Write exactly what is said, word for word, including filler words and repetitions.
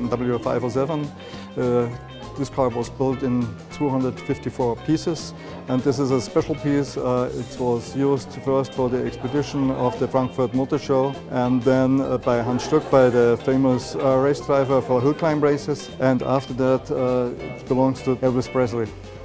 W five oh seven. Uh, this car was built in two hundred fifty-four pieces, and this is a special piece. Uh, it was used first for the expedition of the Frankfurt Motor Show, and then uh, by Hans Stuck, by the famous uh, race driver for hill climb races, and after that uh, it belongs to Elvis Presley.